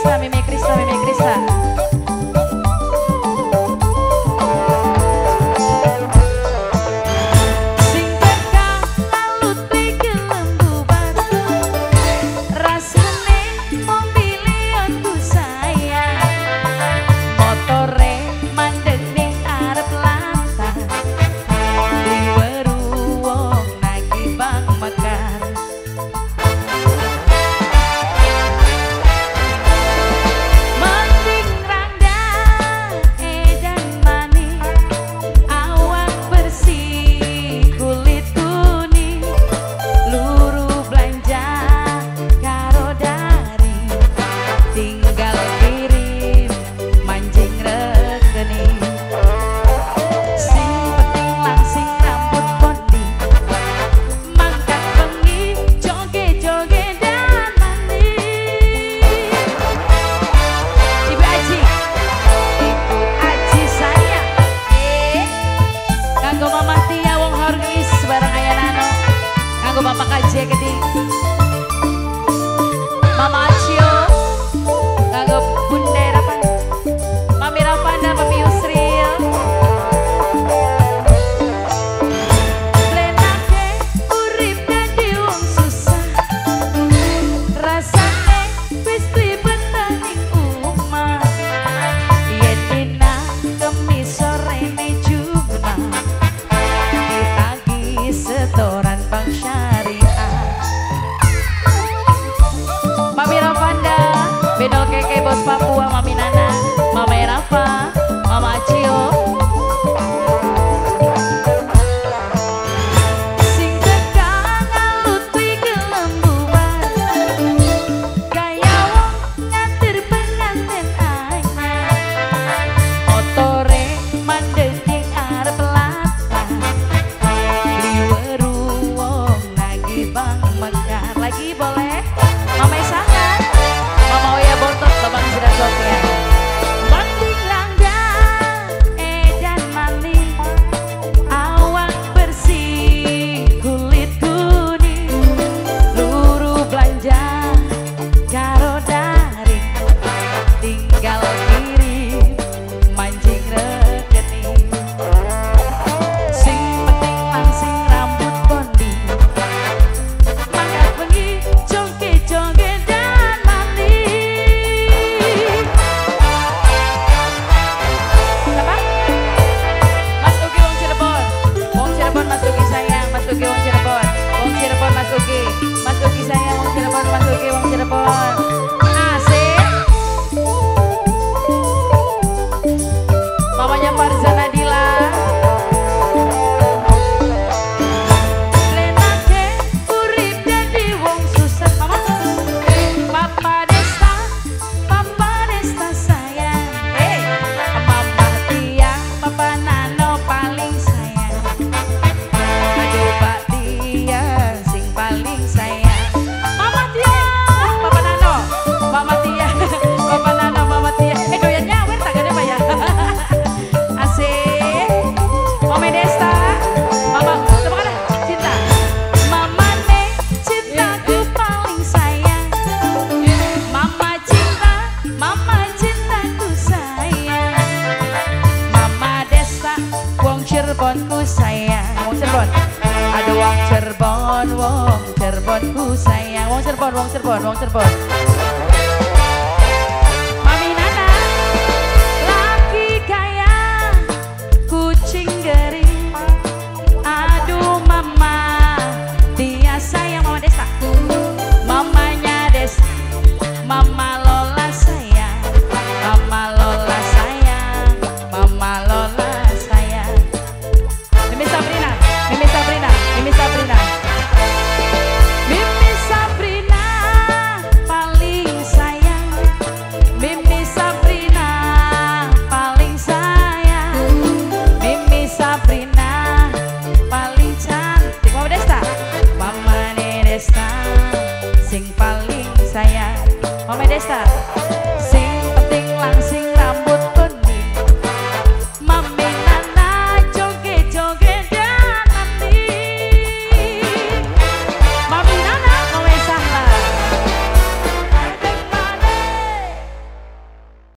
Mimi Krista. Bapak KJ gede Mama Acio kanggo Bunda Rapan Mami Rapan dan Mami Yusril Lenake urip dadi wong susah rasane wis dibetani umah yen dina kemis sore ne Jumat ditagi setoran Bang Benol Keke Bos Papua, Mami Nana, Mama Erafa, Mama Acio. Sing tekan alut iki lembuan, gaya wong ngatur pengantin anyar. Motore mandeg ning arep latah, liweru wong lagi Bang Mekar. Lagi boleh, Mama Isaka. Mama Oya Bontot, Babang Sirasoknya Manding langgang, edan maling awak bersih, kulit kuning luru belanja, karo daring tinggal kirim, mancing rekening sing penting langsing rambut kondi mangkat bengi, joget-joget Mas Uki sayang, Wong Cirebon, Mas Uki, Wong Cirebon. Asik. Mamanya Farza Nadila. Lenake urip dadi wong susah. Mama. Papa Desta sayang. Hey, Mama Tiang, Papa Nano paling sayang. Aduh Pak Tiang sing paling sayang. Doyan nyawer tak gede Pak ya. Asik. Mama Desta. Mama, coba kan cinta. Mama ne cintaku paling sayang. Mama cintaku sayang. Mama Desta, wong Cirebonku sayang. Wong Cirebon. Ada wong Cirebonku sayang. Wong Cirebon.